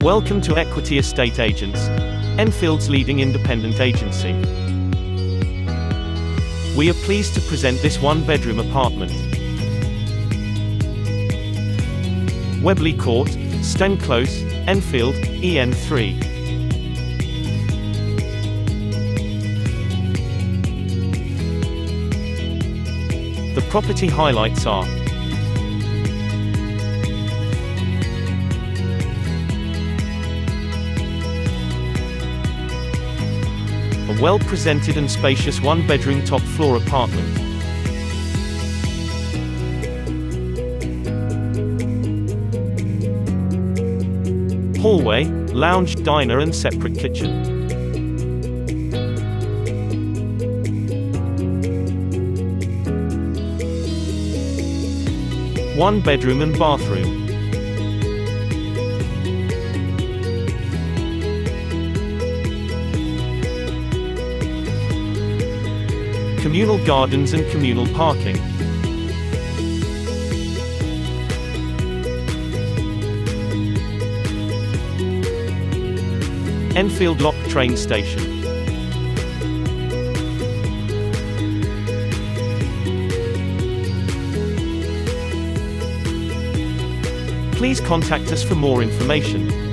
Welcome to Equity Estate Agents, Enfield's leading independent agency. We are pleased to present this one-bedroom apartment. Webley Court, Sten Close, Enfield, EN3. The property highlights are: a well-presented and spacious one-bedroom top-floor apartment. Hallway, lounge, diner and separate kitchen. One bedroom and bathroom. Communal gardens and communal parking. Enfield Lock Train Station. Please contact us for more information.